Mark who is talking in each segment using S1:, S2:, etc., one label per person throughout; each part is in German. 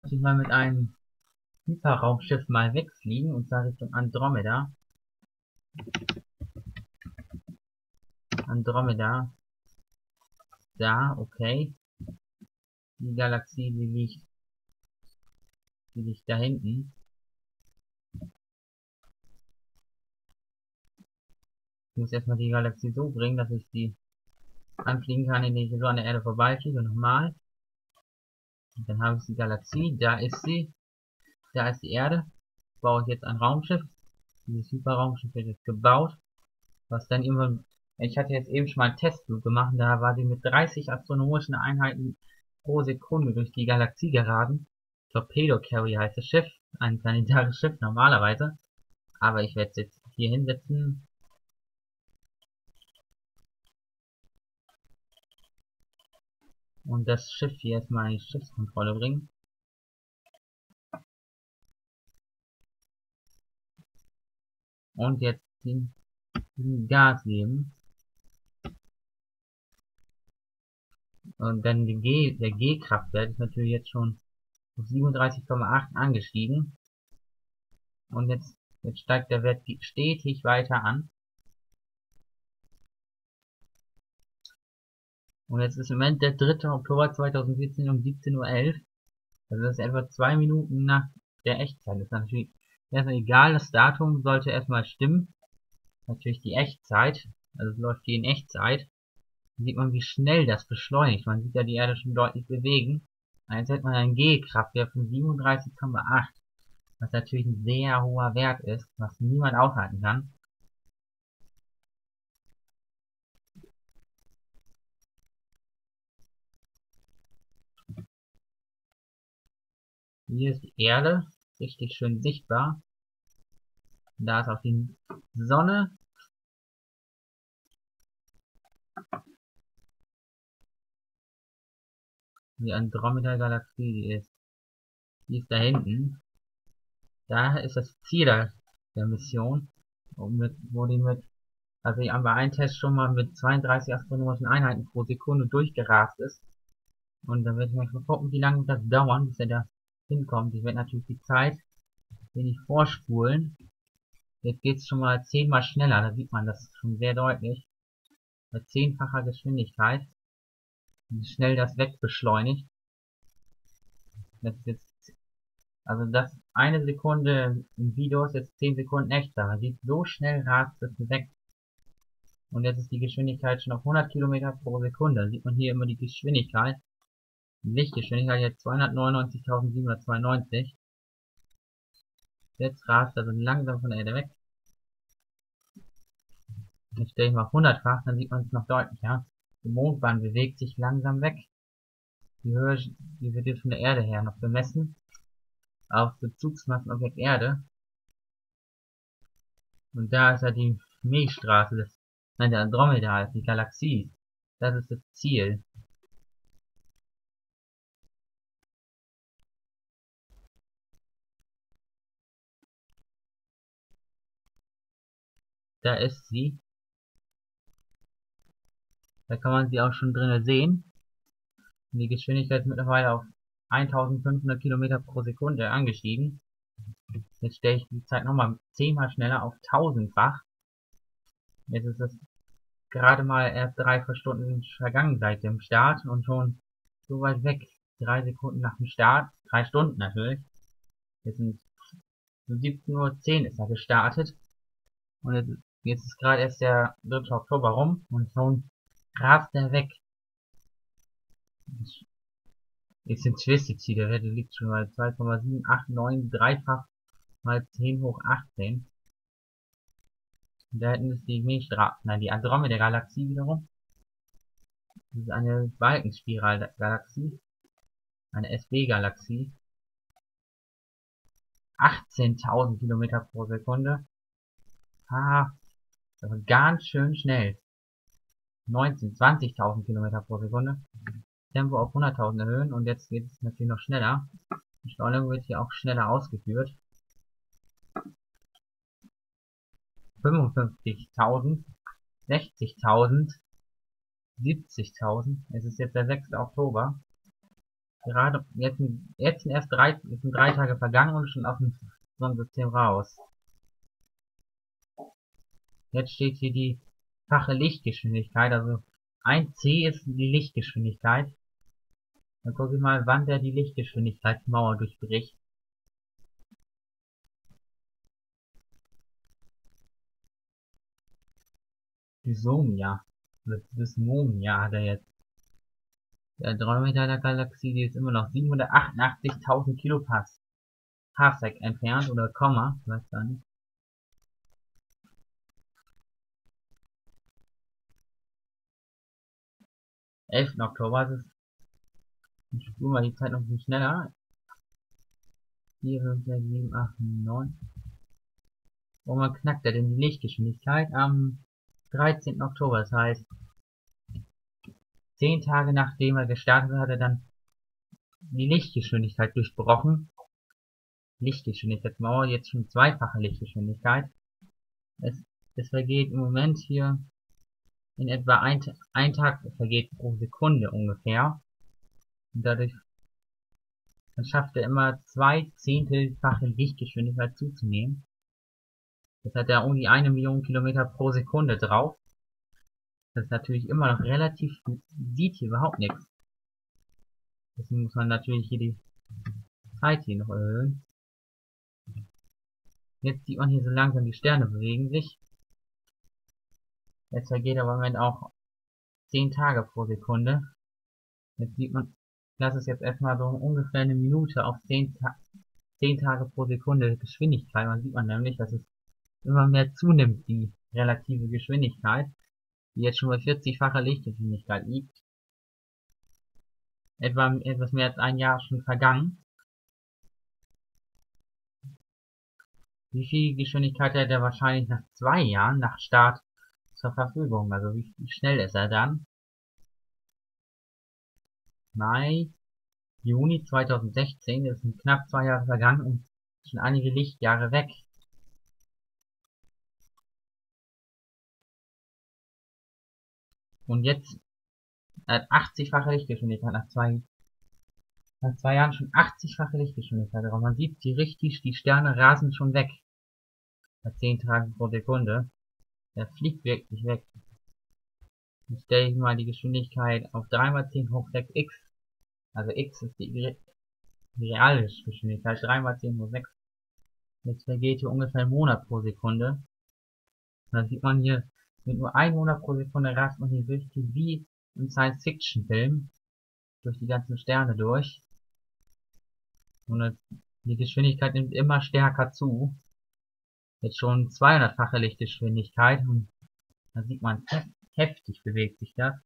S1: ich mal mit einem Hyperraumschiff mal wegfliegen, und zwar Richtung Andromeda. Andromeda. Da, okay. Die Galaxie, die liegt da hinten. Ich muss erstmal die Galaxie so bringen, dass ich sie anfliegen kann, indem ich so an der Erde vorbeifliege. Nochmal. Und dann habe ich die Galaxie. Da ist sie. Da ist die Erde. Baue ich jetzt ein Raumschiff. Dieses Hyperraumschiff wird jetzt gebaut. Was dann irgendwann, ich hatte jetzt eben schon mal einen Testflug gemacht, da war sie mit 30 astronomischen Einheiten pro Sekunde durch die Galaxie geraten. Torpedo Carrier heißt das Schiff, ein planetares Schiff normalerweise. Aber ich werde es jetzt hier hinsetzen. Und das Schiff hier erstmal in die Schiffskontrolle bringen. Und jetzt den Gas geben. Und dann der G-Kraftwert ist natürlich jetzt schon auf 37,8 angestiegen. Und jetzt steigt der Wert stetig weiter an. Und jetzt ist im Moment der 3. Oktober 2014 um 17:11 Uhr. Also das ist etwa 2 Minuten nach der Echtzeit. Das ist natürlich erstmal egal, das Datum sollte erstmal stimmen. Natürlich die Echtzeit. Also es läuft hier in Echtzeit. Da sieht man, wie schnell das beschleunigt. Man sieht ja die Erde schon deutlich bewegen. Und jetzt hat man einen G-Kraftwert von 37,8. Was natürlich ein sehr hoher Wert ist, was niemand aushalten kann. Hier ist die Erde, richtig schön sichtbar. Da ist auch die Sonne. Die Andromeda-Galaxie, die ist da hinten. Da ist das Ziel der Mission. Also die haben bei einem Test schon mal mit 32 astronomischen Einheiten pro Sekunde durchgerast ist. Und dann werde ich mal gucken, wie lange das dauert, bis er da hinkommt. Ich werde natürlich die Zeit wenig vorspulen. Jetzt geht es schon mal 10-mal schneller, da sieht man das schon sehr deutlich. Bei 10-facher Geschwindigkeit, wie schnell das wegbeschleunigt. Das ist jetzt, also das eine Sekunde im Video ist jetzt 10 Sekunden echter. Man sieht, so schnell rast es weg. Und jetzt ist die Geschwindigkeit schon auf 100 Kilometer pro Sekunde. Da sieht man hier immer die Geschwindigkeit. Die Lichtgeschwindigkeit jetzt 299.792. Jetzt rast er so langsam von der Erde weg. Jetzt stelle ich mal auf 100-fach, dann sieht man es noch deutlicher. Die Mondbahn bewegt sich langsam weg. Die Höhe, die wird jetzt von der Erde her noch bemessen. Auf Bezugsmassenobjekt Erde. Und da ist ja die Milchstraße, der Andromeda, die Galaxie. Das ist das Ziel. Da ist sie. Da kann man sie auch schon drinnen sehen. Und die Geschwindigkeit ist mittlerweile auf 1500 Kilometer pro Sekunde angestiegen. Jetzt stelle ich die Zeit nochmal 10-mal schneller auf 1000-fach. Jetzt ist es gerade mal erst 3 Stunden vergangen seit dem Start und schon so weit weg. 3 Sekunden nach dem Start. 3 Stunden natürlich. Jetzt sind 17:10 Uhr ist er gestartet. Und jetzt ist gerade erst der 3. Oktober rum und schon rast er weg. Jetzt sind Twisted Ziel, der Wert liegt schon bei 2,789 dreifach mal 10 hoch 18. Und da hinten ist die die Andromeda-Galaxie wiederum. Das ist eine Balkenspiral-Galaxie. Eine SB-Galaxie. 18.000 Kilometer pro Sekunde. Ah, das ist ganz schön schnell. 20.000 Kilometer pro Sekunde. Tempo auf 100.000 erhöhen und jetzt geht es natürlich noch schneller. Die Beschleunigung wird hier auch schneller ausgeführt. 55.000, 60.000, 70.000. Es ist jetzt der 6. Oktober. Gerade jetzt sind erst sind 3 Tage vergangen und schon aus dem Sonnensystem raus. Jetzt steht hier die fache Lichtgeschwindigkeit, also 1c ist die Lichtgeschwindigkeit. Dann gucke ich mal, wann der die Lichtgeschwindigkeitsmauer durchbricht. Dysomia. Oder Dysmomia hat er jetzt. Der Andromeda der Galaxie, die ist immer noch 788.000 Parsec entfernt, oder Komma, ich weiß gar nicht. 11. Oktober, das ist, ich spule mal die Zeit noch ein bisschen schneller. 4, 5, 6, 7, 8, 9. Wo man knackt er denn die Lichtgeschwindigkeit? Am 13. Oktober, das heißt, 10 Tage nachdem er gestartet hat, hat er dann die Lichtgeschwindigkeit durchbrochen. Lichtgeschwindigkeitsmauer, jetzt schon zweifache Lichtgeschwindigkeit. Es vergeht im Moment hier in etwa ein Tag vergeht pro Sekunde ungefähr. Und dadurch dann schafft er immer 2/10-fache Lichtgeschwindigkeit zuzunehmen. Das hat er um die 1 Million Kilometer pro Sekunde drauf. Das ist natürlich immer noch relativ, sieht hier überhaupt nichts. Deswegen muss man natürlich hier die Zeit hier noch erhöhen. Jetzt sieht man hier so langsam, die Sterne bewegen sich. Jetzt vergeht aber im Moment auch 10 Tage pro Sekunde. Jetzt sieht man, das ist jetzt erstmal so ungefähr eine Minute auf 10 Tage pro Sekunde Geschwindigkeit. Man sieht man nämlich, dass es immer mehr zunimmt, die relative Geschwindigkeit, die jetzt schon bei 40-facher Lichtgeschwindigkeit liegt. Etwas mehr als ein Jahr schon vergangen. Wie viel Geschwindigkeit hat er wahrscheinlich nach 2 Jahren nach Start zur Verfügung? Also wie schnell ist er dann? Mai, Juni 2016, das sind knapp 2 Jahre vergangen und schon einige Lichtjahre weg. Und jetzt hat 80-fache Lichtgeschwindigkeit nach 2 Jahren schon 80-fache Lichtgeschwindigkeit. Aber man sieht die richtig, die Sterne rasen schon weg. Bei 10 Tagen pro Sekunde. Der fliegt wirklich weg. Jetzt stelle ich mal die Geschwindigkeit auf 3 mal 10 hoch 6x. Also x ist die reale Geschwindigkeit. 3 mal 10 hoch 6. Jetzt vergeht hier ungefähr ein Monat pro Sekunde. Dann sieht man hier, mit nur 1 Monat pro Sekunde rast man hier durch die, wie im Science-Fiction-Film, durch die ganzen Sterne durch. Und die Geschwindigkeit nimmt immer stärker zu. Jetzt schon 200-fache Lichtgeschwindigkeit. Und da sieht man, heftig bewegt sich das.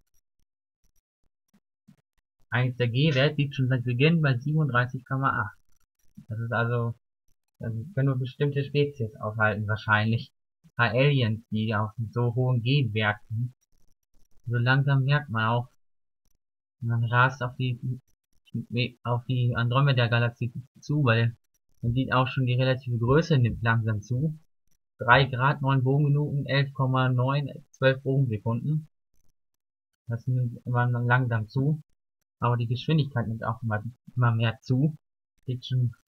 S1: Eigentlich der G-Wert liegt schon seit Beginn bei 37,8. Das ist also, das können nur bestimmte Spezies aufhalten wahrscheinlich. Ein paar Aliens, die auf so hohen G-Werten. So langsam merkt man auch, man rast auf die Andromeda-Galaxie zu, weil man sieht auch schon, die relative Größe nimmt langsam zu. 3 Grad, 9 Bogenminuten, 11,9, 12 Bogensekunden. Das nimmt immer langsam zu. Aber die Geschwindigkeit nimmt auch immer mehr zu. Jetzt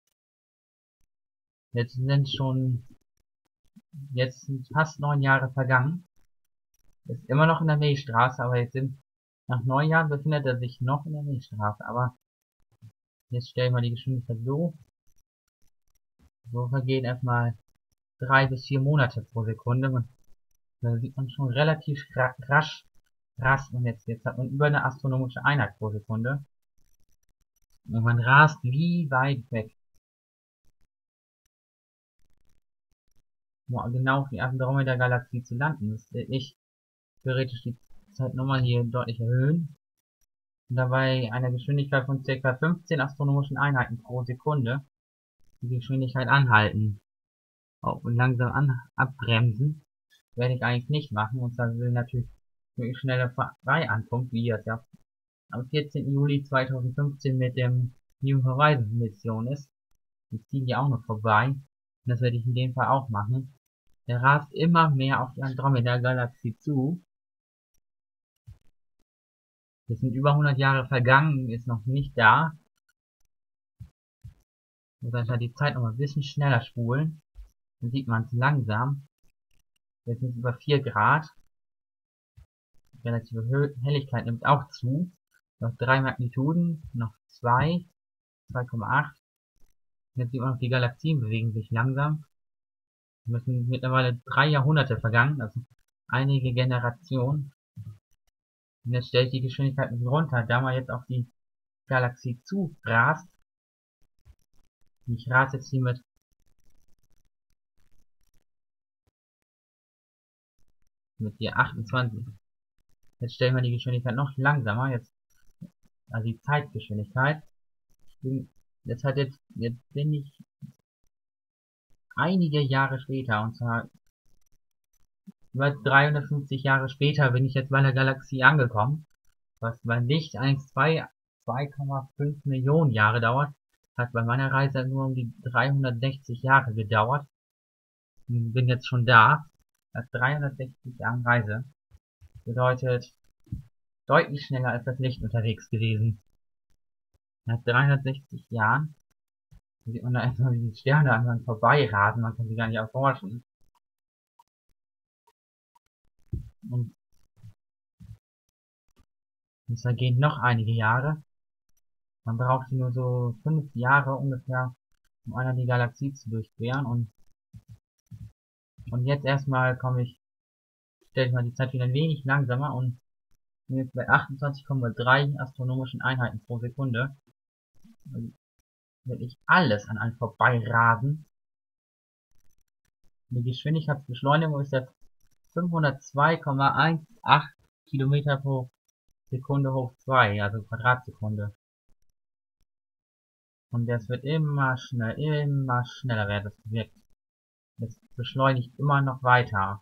S1: sind fast 9 Jahre vergangen. Ist immer noch in der Milchstraße, aber nach 9 Jahren befindet er sich noch in der Milchstraße. Aber jetzt stellen wir die Geschwindigkeit so. So vergehen erstmal 3 bis 4 Monate pro Sekunde. Und da sieht man schon relativ rasch, und jetzt hat man über eine astronomische Einheit pro Sekunde. Und man rast wie weit weg. Um genau auf die Andromeda-Galaxie zu landen, müsste ich theoretisch die Zeit nochmal hier deutlich erhöhen. Und dabei einer Geschwindigkeit von ca. 15 astronomischen Einheiten pro Sekunde die Geschwindigkeit anhalten. Und langsam abbremsen. Werde ich eigentlich nicht machen. Und dann will natürlich möglichst schneller Freiankunft, wie das ja am 14. Juli 2015 mit dem New Horizons Mission ist. Die ziehen ja auch noch vorbei. Und das werde ich in dem Fall auch machen. Der rast immer mehr auf die Andromeda-Galaxie zu. Es sind über 100 Jahre vergangen, ist noch nicht da. Muss einfach die Zeit noch mal ein bisschen schneller spulen. Dann sieht man es langsam. Jetzt sind es über 4 Grad. Die relative Helligkeit nimmt auch zu. Noch 3 Magnituden, noch 2, 2,8. Jetzt sieht man auch, die Galaxien bewegen sich langsam. Es müssen mittlerweile 3 Jahrhunderte vergangen, also einige Generationen. Und jetzt stellt die Geschwindigkeit ein bisschen runter, da man jetzt auf die Galaxie zu rast. Ich rase jetzt hier mit hier 28. Jetzt stellen wir die Geschwindigkeit noch langsamer, also die Zeitgeschwindigkeit. Jetzt bin ich einige Jahre später, und zwar über 350 Jahre später bin ich jetzt bei der Galaxie angekommen, was beim Licht eigentlich 2,5 Millionen Jahre dauert, hat bei meiner Reise nur um die 360 Jahre gedauert. Und bin jetzt schon da, nach 360 Jahren Reise. Bedeutet, deutlich schneller als das Licht unterwegs gewesen. Nach 360 Jahren sieht man da erstmal, wie die Sterne an man vorbeirasen, man kann sie gar nicht erforschen. Und es vergehen noch einige Jahre. Man braucht nur so 5 Jahre ungefähr, um einer die Galaxie zu durchqueren. Und jetzt erstmal stelle ich mal die Zeit wieder ein wenig langsamer und bin jetzt bei 28,3 astronomischen Einheiten pro Sekunde. Also wirklich alles an einem vorbeirasen. Die Geschwindigkeitsbeschleunigung ist jetzt 502,18 Kilometer pro Sekunde hoch 2, also Quadratsekunde. Und das wird immer schneller wird das wirkt. Es beschleunigt immer noch weiter.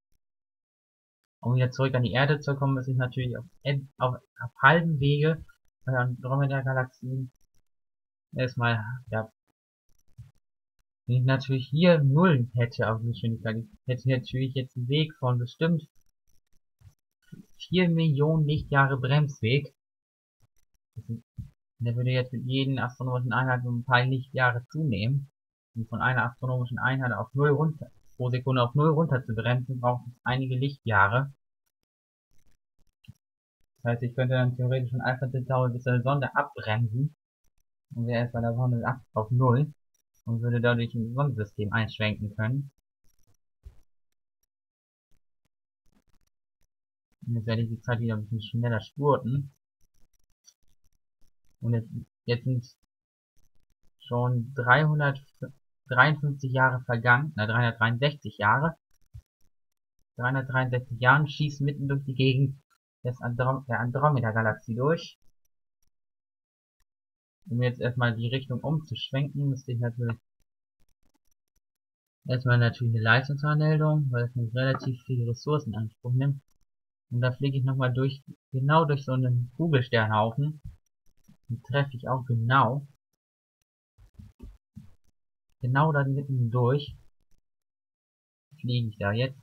S1: Um wieder zurück an die Erde zu kommen, muss ich natürlich auf halbem Wege bei Andromeda-Galaxien erstmal, ja, wenn ich natürlich hier Nullen hätte auf die Geschwindigkeit, ich hätte natürlich jetzt einen Weg von bestimmt 4 Millionen Lichtjahre Bremsweg. Der würde jetzt mit jedem astronomischen Einheit um ein paar Lichtjahre zunehmen. Und von einer astronomischen Einheit auf 0 runter, pro Sekunde auf 0 runter zu bremsen, braucht es einige Lichtjahre. Das heißt, ich könnte dann theoretisch von Alpha Centauri bis zur Sonde abbremsen und wäre erst bei der Sonde auf 0 und würde dadurch ein Sonnensystem einschwenken können. Und jetzt werde ich die Zeit wieder ein bisschen schneller spurten. Und jetzt sind schon 353 Jahre vergangen, 363 Jahre. 363 Jahren schießt mitten durch die Gegend der Andromeda-Galaxie durch. Um jetzt erstmal die Richtung umzuschwenken, müsste ich natürlich erstmal eine Leistungsanmeldung, weil es relativ viele Ressourcen in Anspruch nimmt. Und da fliege ich nochmal genau durch so einen Kugelsternhaufen. Den treffe ich auch genau da mitten durch. Fliege ich da jetzt.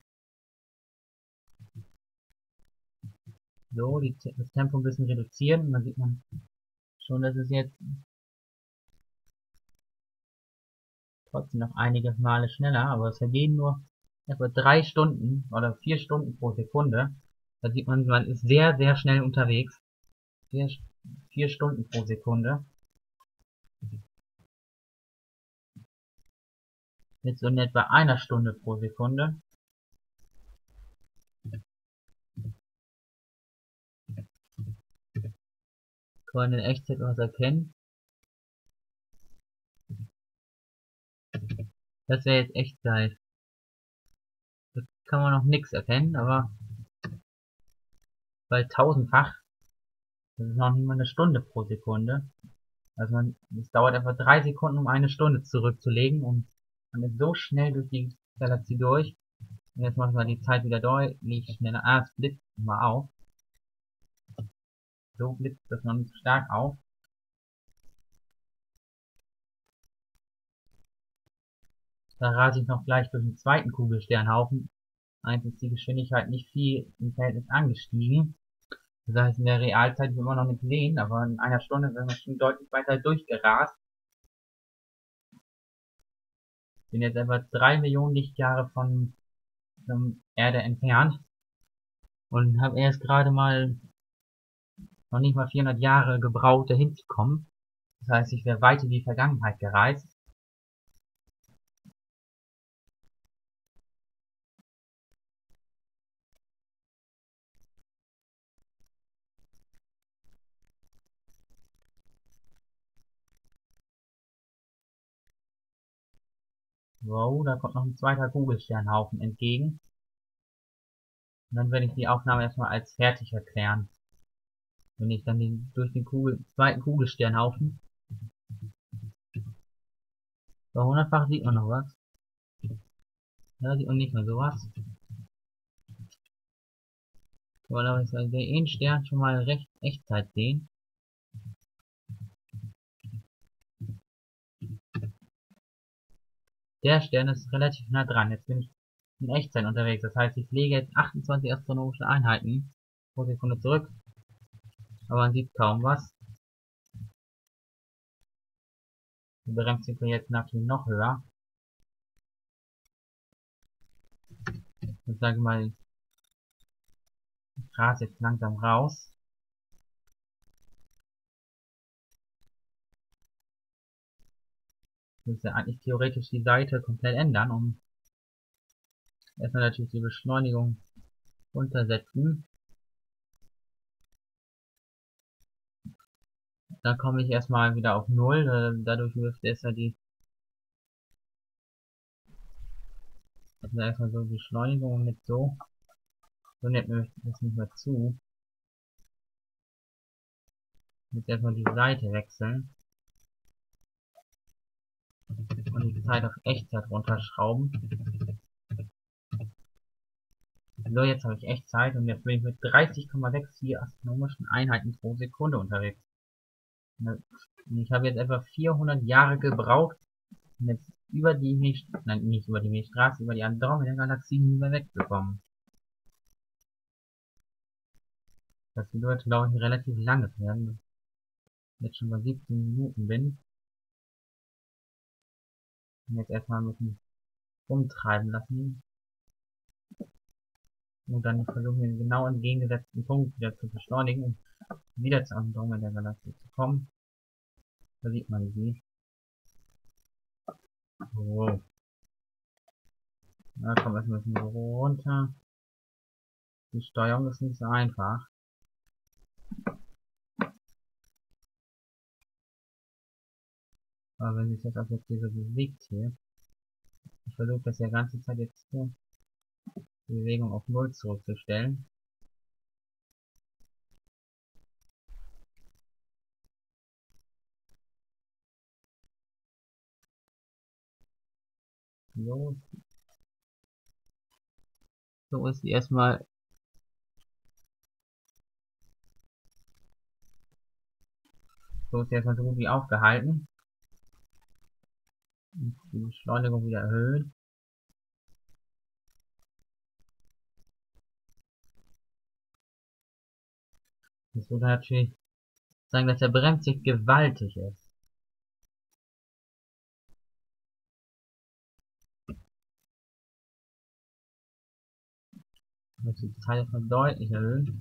S1: So, das Tempo ein bisschen reduzieren. Und dann sieht man schon, dass es jetzt trotzdem noch einige Male schneller, aber es vergehen nur etwa 3 Stunden oder 4 Stunden pro Sekunde. Da sieht man, man ist sehr, sehr schnell unterwegs. 4 Stunden pro Sekunde. Jetzt so in etwa einer Stunde pro Sekunde. Kann man in Echtzeit was erkennen? Das wäre jetzt Echtzeit. Da kann man noch nichts erkennen, aber weil tausendfach, das ist noch nicht mal eine Stunde pro Sekunde. Also es dauert etwa 3 Sekunden, um eine Stunde zurückzulegen und man ist so schnell durch die Galaxie durch. Und jetzt machen wir die Zeit wieder deutlich schneller. Ah, es blitzt mal auf. So blitzt das noch nicht so stark auf. Da rase ich noch gleich durch den zweiten Kugelsternhaufen. Eigentlich ist die Geschwindigkeit nicht viel im Verhältnis angestiegen. Das heißt, in der Realzeit sind wir immer noch nicht sehen, aber in einer Stunde werden wir schon deutlich weiter durchgerast. Bin jetzt etwa 3 Millionen Lichtjahre von der Erde entfernt und habe erst gerade mal noch nicht mal 400 Jahre gebraucht, dahin zu kommen. Das heißt, ich wäre weit in die Vergangenheit gereist. Wow, da kommt noch ein zweiter Kugelsternhaufen entgegen. Und dann werde ich die Aufnahme erstmal als fertig erklären. Wenn ich dann durch den zweiten Kugelsternhaufen. Bei 100-fach sieht man noch was. Da sieht man nicht mehr sowas. Aber ich den einen Stern schon mal recht Echtzeit sehen. Der Stern ist relativ nah dran. Jetzt bin ich in Echtzeit unterwegs. Das heißt, ich lege jetzt 28 astronomische Einheiten pro Sekunde zurück. Aber man sieht kaum was. Die Bremswinkel jetzt natürlich noch höher. Ich sage mal, ich rase jetzt langsam raus. Ich müsste eigentlich theoretisch die Seite komplett ändern, um erstmal natürlich die Beschleunigung runtersetzen. Dann komme ich erstmal wieder auf Null. Dadurch dürfte es ja erstmal so die Beschleunigung mit so. So nimmt mir das nicht mehr zu. Jetzt erstmal die Seite wechseln. Und die Zeit auf Echtzeit runterschrauben. So, jetzt habe ich Echtzeit und jetzt bin ich mit 30,64 astronomischen Einheiten pro Sekunde unterwegs. Ich habe jetzt etwa 400 Jahre gebraucht, um jetzt über die Milchstraße, nein, nicht über die Milchstraße, über die Andromeda-Galaxie hinwegzukommen. Das bedeutet, glaube ich, relativ lange werden. Jetzt schon bei 17 Minuten bin. Und jetzt erstmal ein bisschen rumtreiben lassen. Und dann versuchen wir den genau entgegengesetzten Punkt wieder zu beschleunigen und wieder zur Andromeda-Galaxie zu kommen. Da sieht man sie. So. Da kommen wir erstmal ein bisschen runter. Die Steuerung ist nicht so einfach. Aber wenn sich das Objekt hier so bewegt hier, ich versuche das ja ganze Zeit jetzt hier, die Bewegung auf Null zurückzustellen. So, so ist sie erstmal. So ist sie erstmal so gut wie aufgehalten. Und die Beschleunigung wieder erhöhen. Das würde natürlich sagen, dass der Bremsweg gewaltig ist. Ich muss die Zeit erstmal deutlich erhöhen.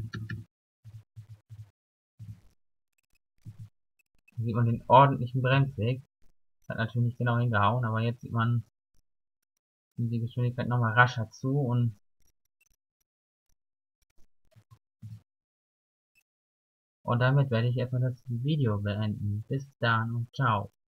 S1: Hier sieht man den ordentlichen Bremsweg. Hat natürlich nicht genau hingehauen, aber jetzt sieht man die Geschwindigkeit nochmal rascher zu und damit werde ich erstmal das Video beenden. Bis dann und ciao.